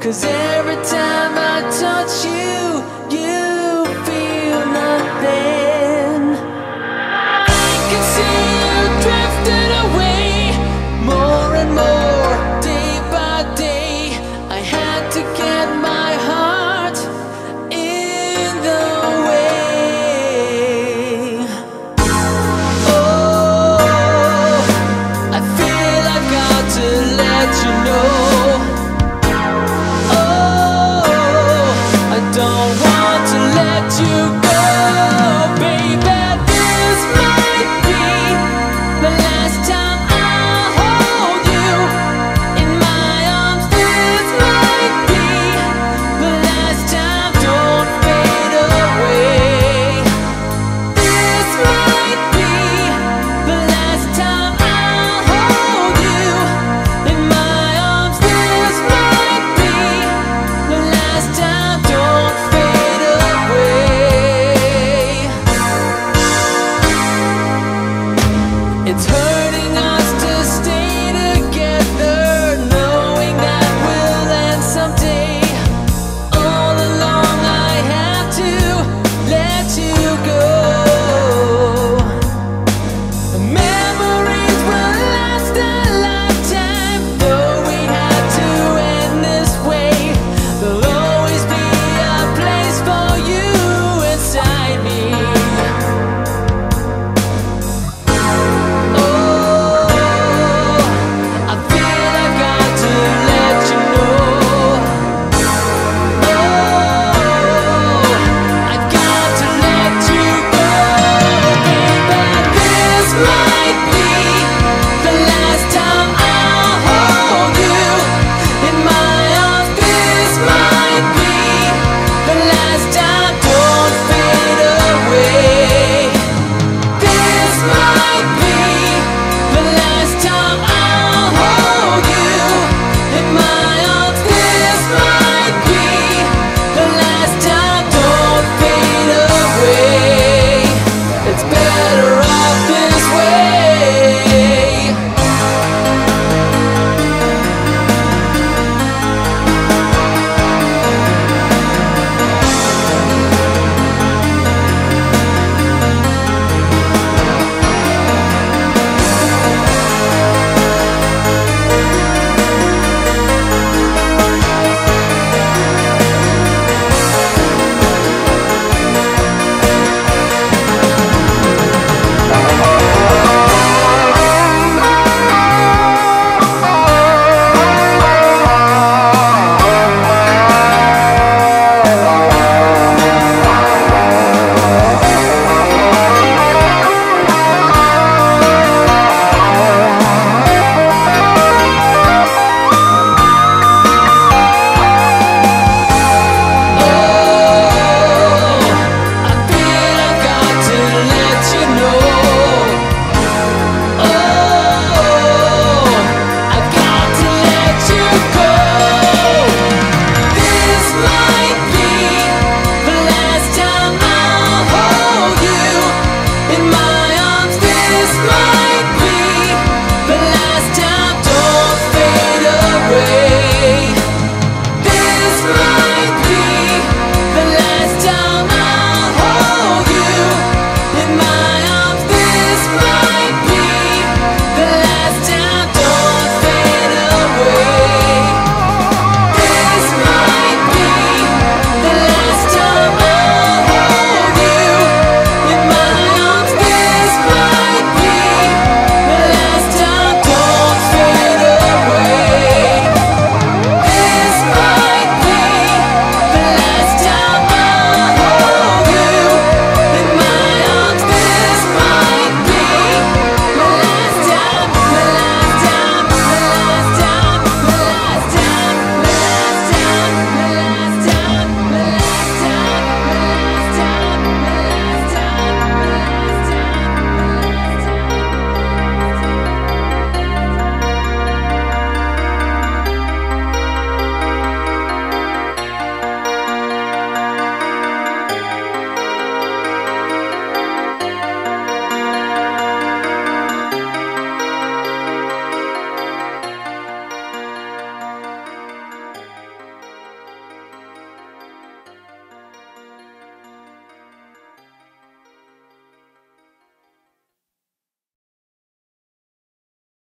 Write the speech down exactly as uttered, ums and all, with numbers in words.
'cause every time I touch you, you feel nothing. I can see you drifting away, more and more, day by day. I had to get my heart in the way. Oh, I feel I've got to let you know. Don't want to let you go, baby. This might be the last time I hold you in my arms. This might be the last time. Don't fade away. This might be the last time I hold you in my arms. This might be the last time. Don't fade away. It's hurting us to stay together, knowing that we'll end someday. All along I had to let you go. The memories will last a lifetime, though we had to end this way. There'll always be a place for you inside me. Oh, I feel I've got to let you know. Oh, I've got to let you go, baby. This might be the last time I'll hold you in my arms. This might be the last time. Don't fade away. This might be the last time I'll hold you in my arms. This might be the last time. Don't fade away. It's better off this way. This might